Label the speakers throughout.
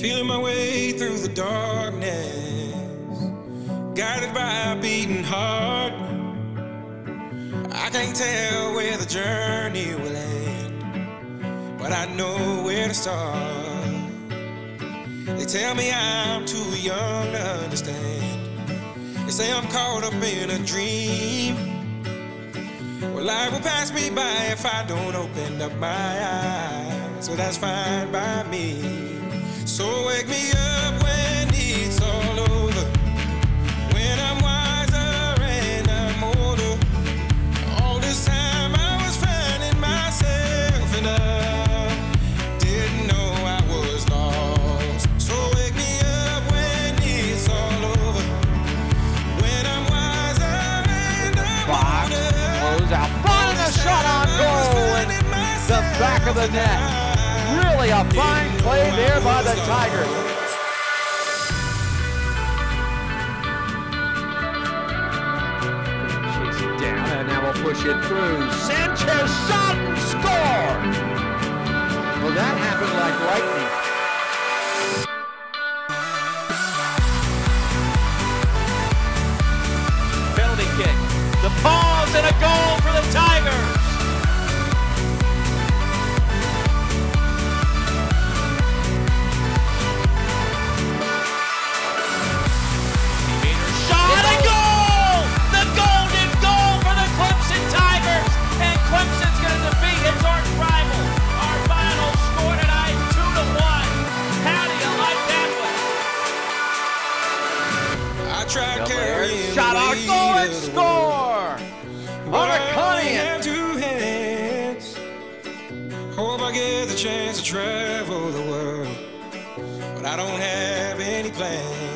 Speaker 1: Feeling my way through the darkness, guided by a beating heart. I can't tell where the journey will end, but I know where to start. They tell me I'm too young to understand. They say I'm caught up in a dream. Well, life will pass me by if I don't open up my eyes, so that's fine by me. So wake me up when it's all over, when I'm wiser and I'm older. All this time I was finding myself and I didn't know I was lost. So wake me up when it's all over, when I'm wiser and I'm older.
Speaker 2: Close out front and a shot on goal in the back of the net. Really a fine play there by the Tigers. Chase it down and now we'll push it through. Sanchez shot and score! Well, that happened like lightning. Penalty kick. The pause and a goal for the Tigers. Shot and goal! The golden goal for the Clemson Tigers. And Clemson's going to defeat its arch rival. Our final score tonight, 2-1. How do you like that one?
Speaker 1: I tried carrying
Speaker 2: shot on goal and score!
Speaker 1: But I only have two hands. Hope I get the chance to travel the world, but I don't have any plans.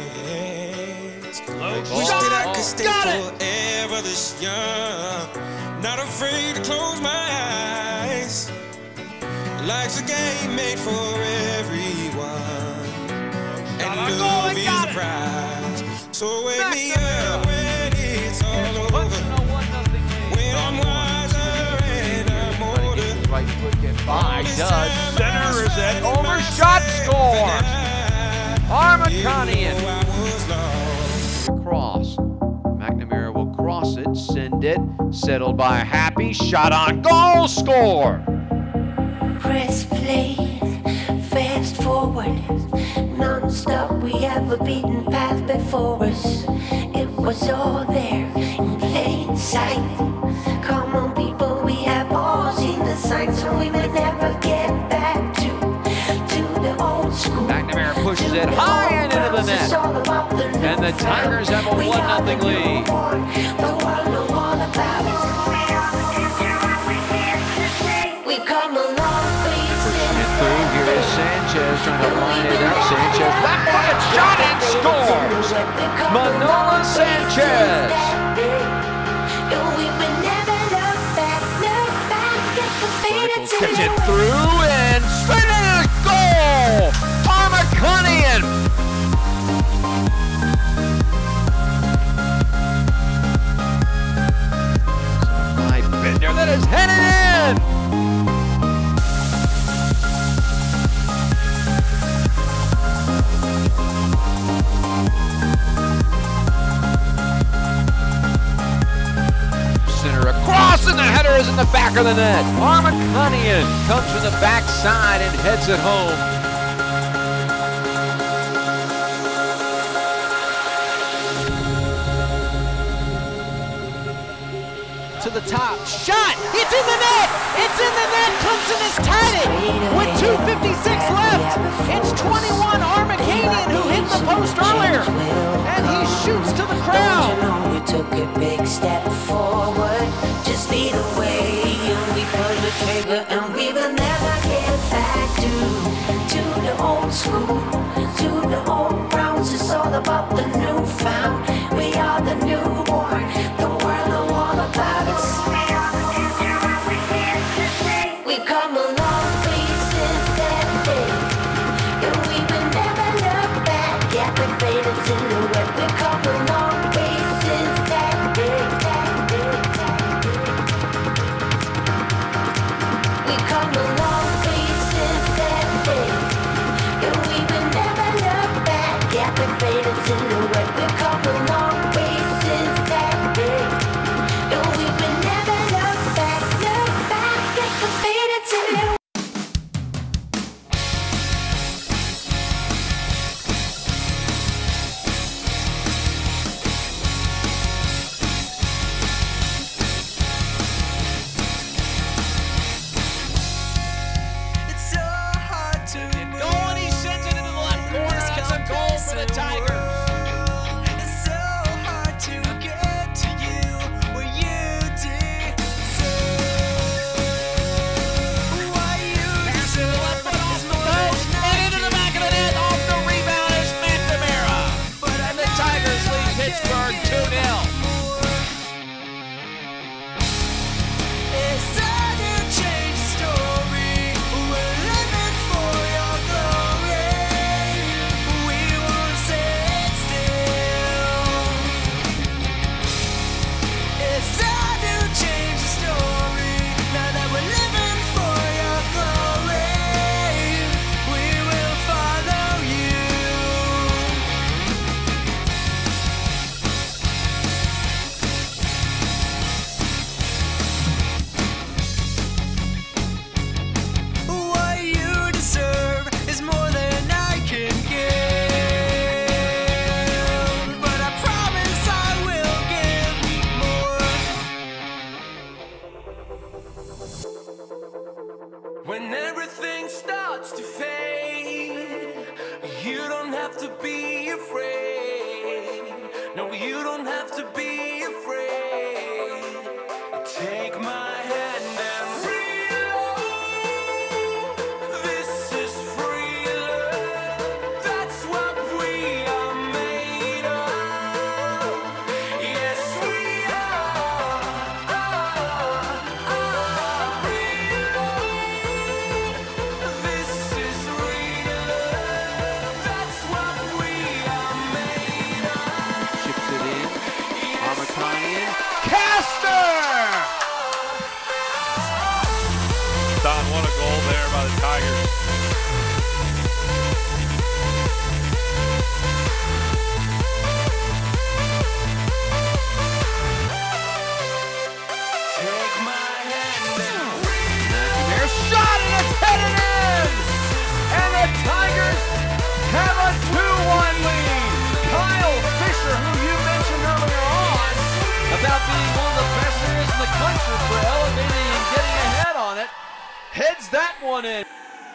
Speaker 1: Wish that I could stay forever this young, not afraid to close my eyes. Life's a game made for everyone, and love is the prize. So wake me up when it's all over, when I'm wiser and I'm older.
Speaker 2: Right foot gets by, does. Center is it, overshot, scores! Armaconian. Cross. McNamara will cross it, send it, settled by Happy, shot on goal, score!
Speaker 3: Press play, fast forward, non-stop, we have a beaten path before us. It was all there in plain sight. Come on people, we have all seen the signs, so we may never get back to the old school.
Speaker 2: McNamara pushes it high and into the net. And the Tigers have a 1-0 lead.
Speaker 3: We come a long way since
Speaker 2: through, here is Sanchez trying to line it up. Sanchez back-footed shot and scores! Manola Sanchez! Gets it through and straight into the goal! Armaconian! That is headed in! Center across and the header is in the back of the net. Armaconian comes from the backside and heads it home. To the top, shot, it's in the net, it's in the net, Clemson has tied it with 2:56 left. It's 21 Armaconian who hit the post earlier, and he shoots to the crowd.
Speaker 3: We took a big step forward, just lead away, and we pulled the trigger, and we will never get back to the old school, to the old Browns. It's all about the newfound, we are the newborn, the world know all about us. We come a long way since that day, and we will never look back at the faded silhouette. We come a long way since that day, that day, that day.
Speaker 1: Take my hand and reload. This is free love. That's what we are made of. Yes, we are. Reload. This is real love. That's what we are made of.
Speaker 2: Chips it in.
Speaker 1: Yes,
Speaker 2: Armacanian. Caster!
Speaker 4: Don, what a goal there by the Tigers.
Speaker 1: take my hand and
Speaker 2: There's shot and it's headed in! And the Tigers have a 2-1 lead. Kyle Fisher, who you mentioned earlier on about being one of the best there is in the country for elevating and getting ahead on it, heads that one in.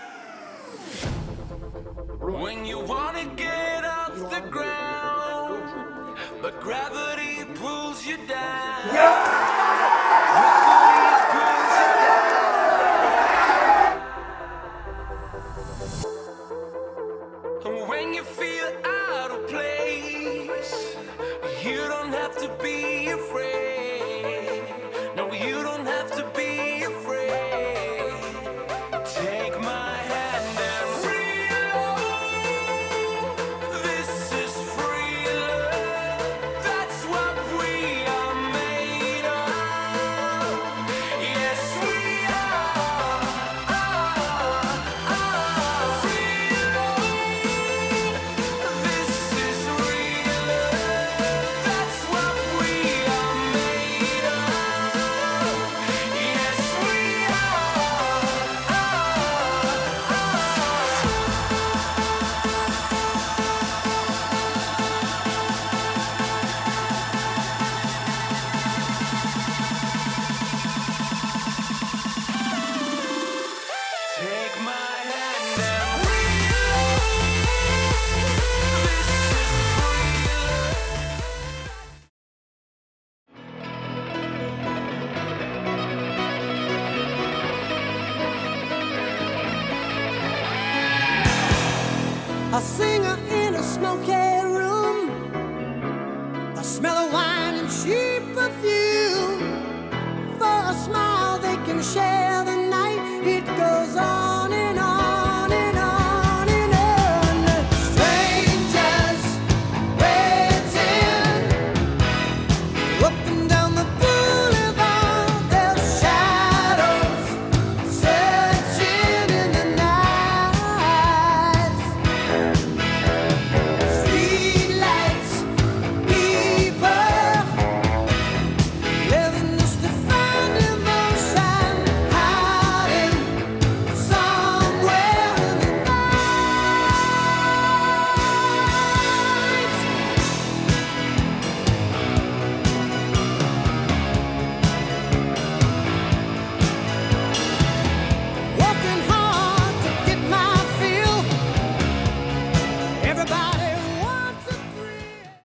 Speaker 1: when you wanna get off the ground, but gravity pulls you down. Gravity pulls you down. And when you feel out of place, you don't have to be afraid. No, you don't have to be afraid. Take my hand and reload. This is free love. That's what we are made of. Yes, we are. Reload. This is real love. That's what we are made of. Yes, we take my hand and reload. This is free love.
Speaker 5: A singer